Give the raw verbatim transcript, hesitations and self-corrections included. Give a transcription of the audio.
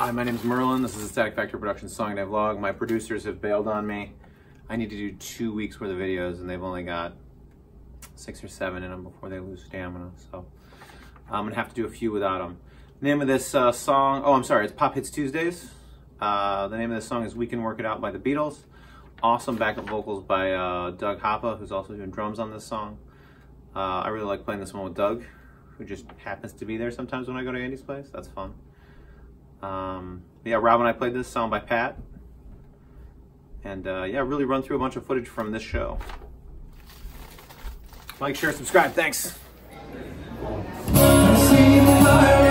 Hi, my name's Merlin. This is a Static Factory Productions Song and Day vlog. My producers have bailed on me. I need to do two weeks worth of videos and they've only got six or seven in them before they lose stamina. So I'm gonna have to do a few without them. Name of this uh, song, oh, I'm sorry, it's Pop Hits Tuesdays. Uh, the name of this song is We Can Work It Out by the Beatles. Awesome backup vocals by uh, Doug Hoppa, who's also doing drums on this song. Uh, I really like playing this one with Doug, who just happens to be there sometimes when I go to Andy's place. That's fun. Um, yeah, Rob and I played this song by Pat. And uh, yeah, really run through a bunch of footage from this show. Like, share, subscribe. Thanks.